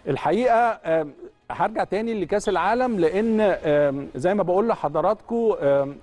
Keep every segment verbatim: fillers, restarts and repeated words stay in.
الحقيقه هرجع تاني لكاس العالم، لان زي ما بقول لحضراتكم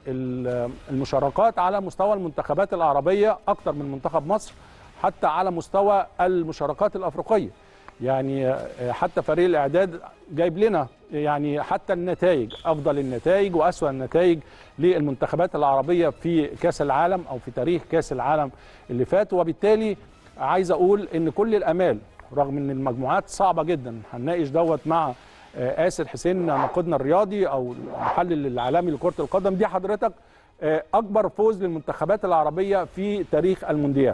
المشاركات على مستوى المنتخبات العربيه اكتر من منتخب مصر، حتى على مستوى المشاركات الافريقيه. يعني حتى فريق الاعداد جايب لنا يعني حتى النتائج، افضل النتائج واسوأ النتائج للمنتخبات العربيه في كاس العالم او في تاريخ كاس العالم اللي فات. وبالتالي عايز اقول ان كل الامال رغم ان المجموعات صعبه جدا، هنناقش دوت مع آسر حسين ناقدنا الرياضي او المحلل العالمي لكره القدم دي، حضرتك اكبر فوز للمنتخبات العربيه في تاريخ المونديال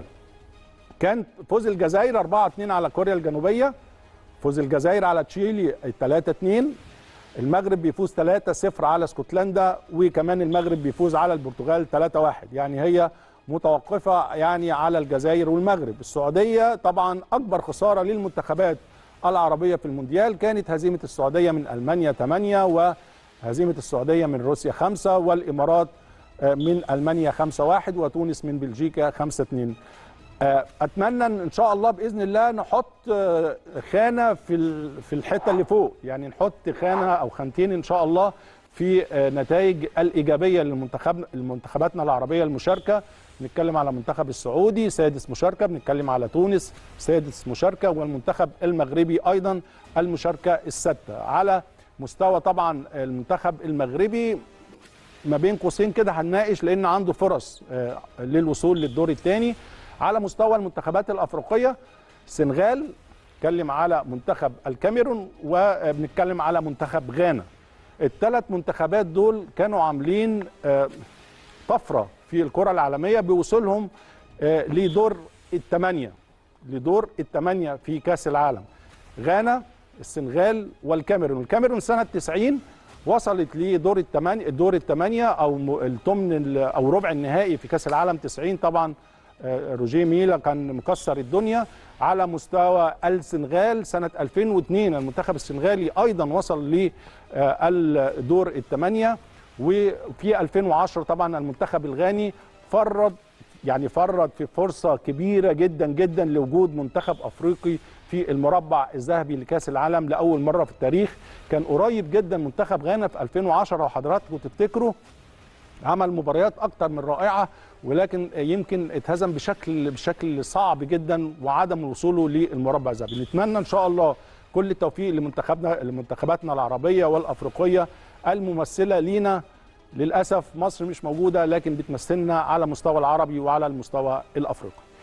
كان فوز الجزائر أربعة اثنين على كوريا الجنوبيه، فوز الجزائر على تشيلي ثلاثة اثنين، المغرب بيفوز ثلاثة صفر على اسكتلندا، وكمان المغرب بيفوز على البرتغال ثلاثة واحد. يعني هي متوقفه يعني على الجزائر والمغرب. السعوديه طبعا اكبر خساره للمنتخبات العربيه في المونديال كانت هزيمه السعوديه من المانيا ثمانية، وهزيمه السعوديه من روسيا خمسة، والامارات من المانيا خمسة واحد، وتونس من بلجيكا خمسة اثنين. اتمنى ان شاء الله باذن الله نحط خانه في في الحته اللي فوق، يعني نحط خانه او خانتين ان شاء الله في نتائج الايجابيه للمنتخب المنتخباتنا العربيه المشاركه. بنتكلم على المنتخب السعودي سادس مشاركه، بنتكلم على تونس سادس مشاركه، والمنتخب المغربي ايضا المشاركه السادسه. على مستوى طبعا المنتخب المغربي ما بين قوسين كده هنناقش لان عنده فرص للوصول للدور الثاني. على مستوى المنتخبات الافريقيه السنغال، بنتكلم على منتخب الكاميرون، وبنتكلم على منتخب غانا. الثلاث منتخبات دول كانوا عاملين طفره في الكره العالميه بوصولهم لدور الثمانيه لدور الثمانيه في كاس العالم. غانا، السنغال، والكاميرون. الكاميرون سنه تسعين وصلت لدور الثمانيه دور الثمانيه او الثمن او ربع النهائي في كاس العالم تسعين. طبعا روجيه ميلا كان مكسر الدنيا. على مستوى السنغال سنة ألفين واثنين المنتخب السنغالي أيضا وصل لدور الثمانية. وفي ألفين وعشرة طبعا المنتخب الغاني فرد يعني فرد في فرصة كبيرة جدا جدا لوجود منتخب أفريقي في المربع الذهبي لكأس العالم لأول مرة في التاريخ. كان قريب جدا منتخب غانا في ألفين وعشرة وحضراتكم تفتكروا عمل مباريات أكتر من رائعة، ولكن يمكن اتهزم بشكل بشكل صعب جدا وعدم وصوله للمربع الذهبي. نتمنى ان شاء الله كل التوفيق لمنتخبنا لمنتخباتنا العربيه والافريقيه الممثله لينا. للاسف مصر مش موجوده، لكن بتمثلنا على المستوى العربي وعلى المستوى الافريقي.